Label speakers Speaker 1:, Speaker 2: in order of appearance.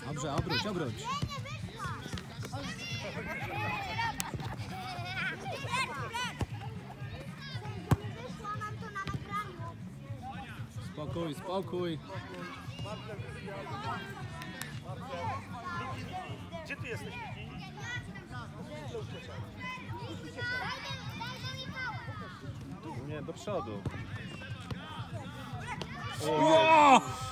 Speaker 1: Dobrze, obróć, obróć. Spokój, spokój.
Speaker 2: Gdzie ty jesteś, Miki? Nie, do przodu.
Speaker 1: O!